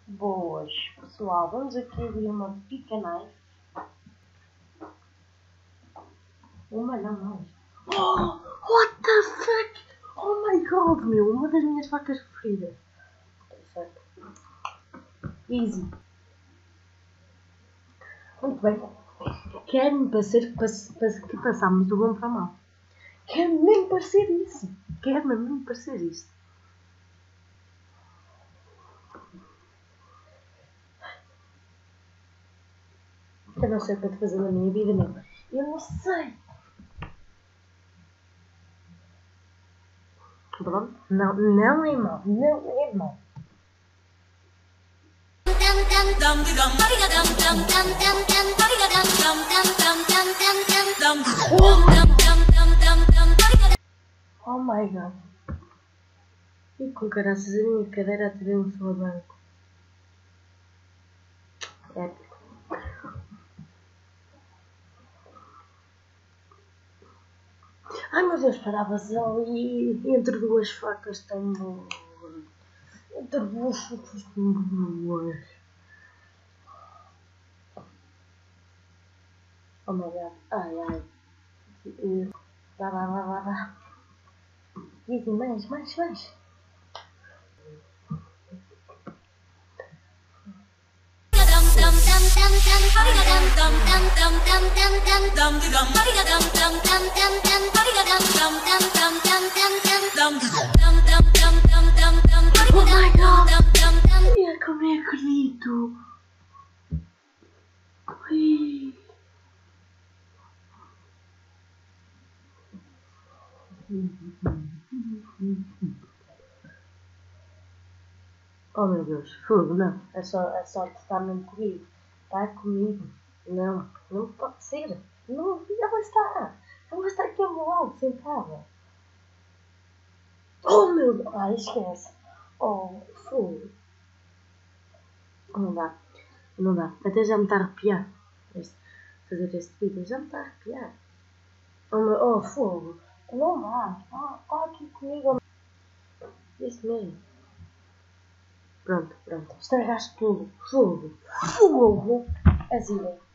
Boas, pessoal, vamos aqui abrir uma picanais. Uma não mais. Oh, what the fuck? Oh my god, meu, uma das minhas facas preferidas. Easy. Muito bem. Quero-me parecer que passámos do bom para o mal. Quero-me mesmo parecer isso. Quero-me mesmo parecer isso. Eu não sei o que estou fazendo na minha vida mesmo. Eu não sei. Pronto. Não é mau. Não é mau. Oh my god. E com caraças a minha cadeira até um solavanco. Épico. Ai meu Deus, paravas ali entre duas facas tão boas. Entre duas facas tão boas. Oh my god. Ai ai. Vá. Dizem mais. Oh my god! Como é que acredito? Ai. Oh meu Deus, fogo, não. A sorte está mesmo comigo. Está comigo. Não pode ser. Não, ela está. Ela está aqui ao meu lado, sentada. Oh meu Deus. Ai, esquece. Oh, fogo. Não dá. Até já me está a arrepiar. Fazer este vídeo já me está a arrepiar. Oh, fogo. Não dá. Está aqui comigo. Isso mesmo. Pronto. Estragaste tudo. Fogo. Assim é.